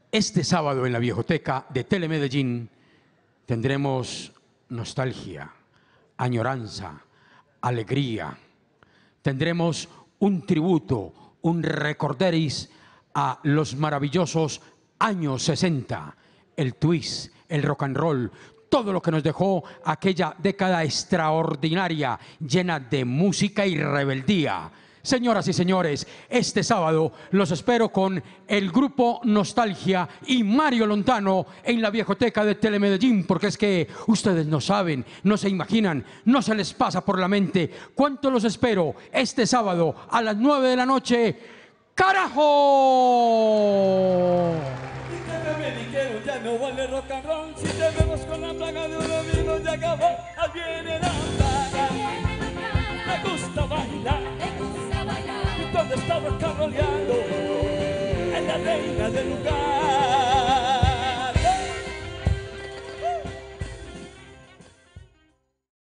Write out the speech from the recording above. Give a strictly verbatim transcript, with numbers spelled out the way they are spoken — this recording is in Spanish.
Este sábado en la Viejoteca de Telemedellín tendremos nostalgia, añoranza, alegría. Tendremos un tributo, un recorderis a los maravillosos años sesenta, el twist, el rock and roll, todo lo que nos dejó aquella década extraordinaria, llena de música y rebeldía. Señoras y señores, este sábado los espero con el grupo Nostalgia y Mario Lontano en la Viejoteca de Telemedellín, porque es que ustedes no saben, no se imaginan, no se les pasa por la mente cuánto los espero este sábado a las nueve de la noche. ¡Carajo! Ya no vale rock and roll, si te vemos con la plaga de un amigo ya acabó, ahí viene la plaga, me gusta bailar, y cuando está rock and rollando, es la reina del lugar.